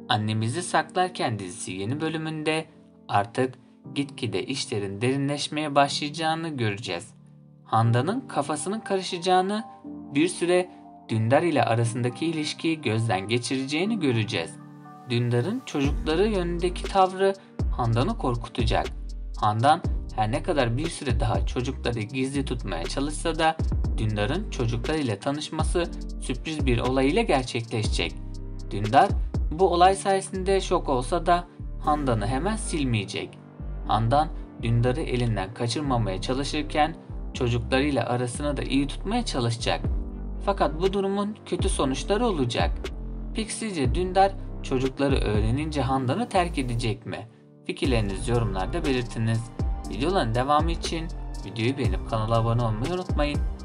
Annemizi Saklarken dizisi yeni bölümünde artık gitgide işlerin derinleşmeye başlayacağını göreceğiz. Handan'ın kafasının karışacağını, bir süre Dündar ile arasındaki ilişkiyi gözden geçireceğini göreceğiz. Dündar'ın çocukları yönündeki tavrı Handan'ı korkutacak. Handan her ne kadar bir süre daha çocukları gizli tutmaya çalışsa da Dündar'ın çocuklarıyla tanışması sürpriz bir olay ile gerçekleşecek. Dündar bu olay sayesinde şok olsa da Handan'ı hemen silmeyecek. Handan Dündar'ı elinden kaçırmamaya çalışırken çocuklarıyla arasını da iyi tutmaya çalışacak. Fakat bu durumun kötü sonuçları olacak. Peki sizce Dündar çocukları öğrenince Handan'ı terk edecek mi? Fikirlerinizi yorumlarda belirtiniz. Videoların devamı için videoyu beğenip kanala abone olmayı unutmayın.